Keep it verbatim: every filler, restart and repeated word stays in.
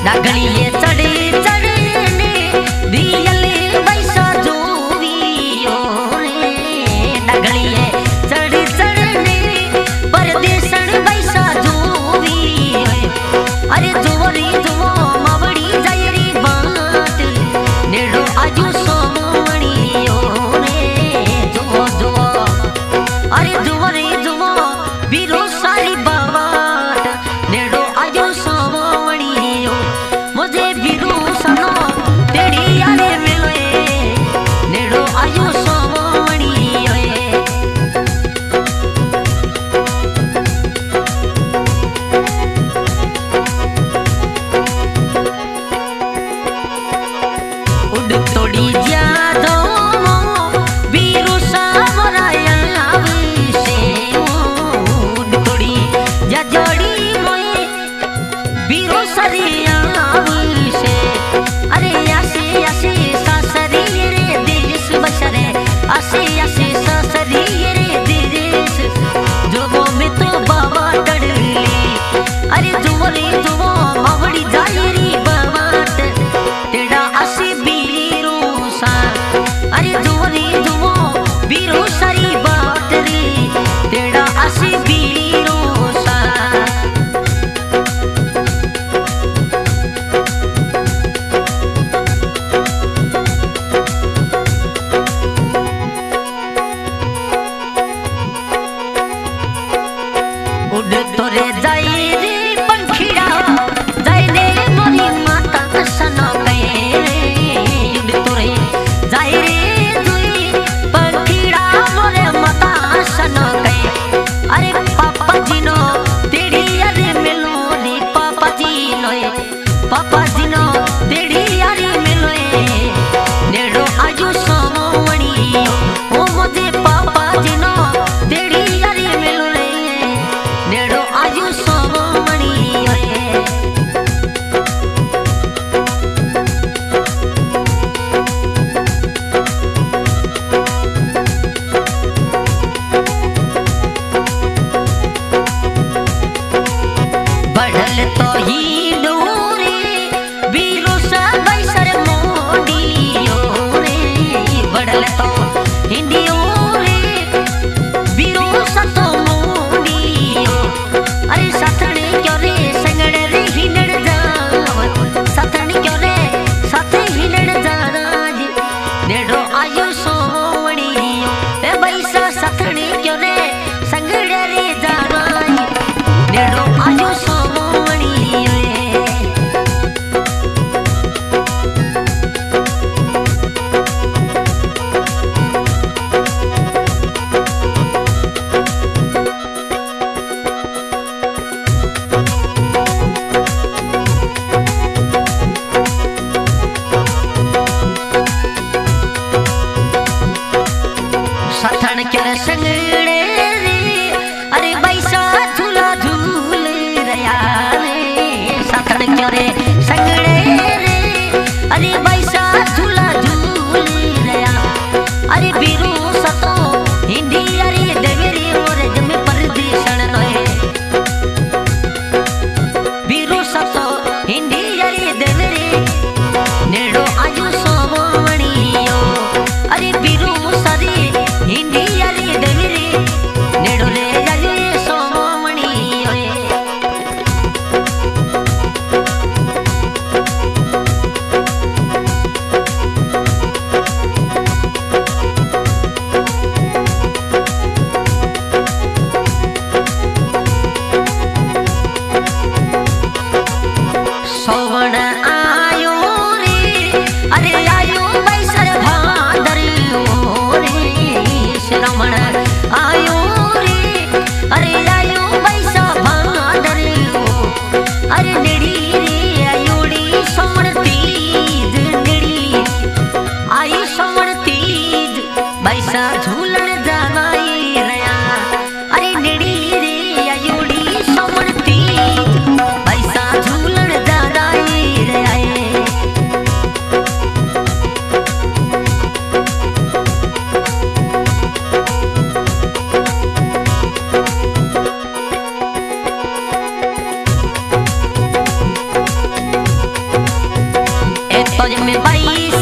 डगड़िए चढ़े चढ़ने दियले बैसा जोवियो रे डगड़िए चढ़े चढ़ने परदेसन बैसा जोवियो अरे जोरी जो मावड़ी जायरी बात नेड़ो आजू सोमणियो रे जो जो अरे जोरी जो बीरो सारी बात नेड़ो आजू सोमणियो मुझे बीरो सनो तेरी यारे मिलोए नेड़ो आजू सोमणियो उड़ तोड़ी जादो बीरो सामराया से उड़ तोड़ी जा जोड़ी मोए बीरो सरिया से अरे आसे आसे सासरी रे देश बसरे आसे आसे सासरी रे देश जो वो में तो बाबा डरली अरे जुवरी जुवो मावड़ी जायरी बात तेरा आसे बीरो सा अरे जुवरी जुवो बीरो सारी बात रे तेरा आसे बीरो सा उड़ तोरे जाई रे पंखिड़ा जाई रे मोरी माता सनो कहे उड़ तोरे जाई रे दुई पंखिड़ा मोरे माता सनो कहे अरे पापा जी नो तेरी अरे मिलो रे पापा जी नोए पापा जी नो तेरी अरे मिलो नेड़ो आजू सोमणियो ओ मुझे पापा जी नो तेरी अरे मिलो रे नेड़ो आजू सोमणियो बढ़ल तो ही डोरे बीरो सा बैसर मोडियो रे बढ़ल तो हिंदियो रे बीरो सा तो मोडियो अरे साथने क्यों रे संगड़ रे हिलड़ जाव साथने क्यों रे साथे हिलड़ जाना नेड़ो आयो सोमणियो ए बैसा साथने क्यों रे संगड़ रे जाना नेड़ो आयो सोमणियो फौज में बाईस